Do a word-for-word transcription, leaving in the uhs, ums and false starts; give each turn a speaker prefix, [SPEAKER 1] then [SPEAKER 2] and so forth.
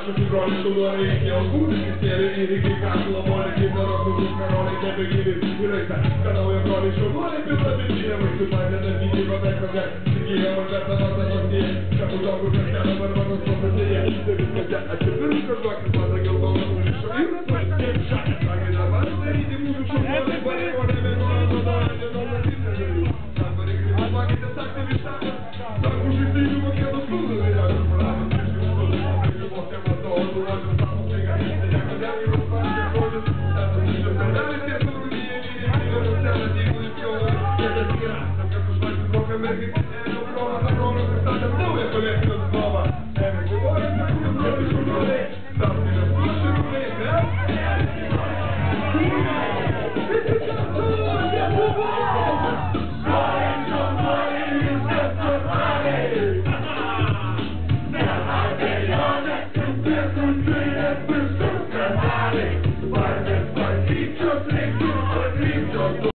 [SPEAKER 1] susigrožė šauduoliai, iki albūnų, kistėlė ir iki kaklo molė, kaip daros nugus karoliai, nebegyvi ir eita, kad nauja broliai šauduoliai, pilna vidinė, vaikų padeda dydį, bet kokia, įgyja mažeta nota notėje, kad užaugų kažką dabar manos pasatėje, tai viskas čia atsipirks, kažkokius mano geltoną užrišo ir pasitėm šakas, sakė dabar daryti mūsų šauduoliai, pareigo nebenuoja, nuodoja, nedoja, nedoja, sako reikrimas, pakėtė sakti visą, sako žaidėjų mokėtų skuldą, vyriausias pranas,
[SPEAKER 2] Vale.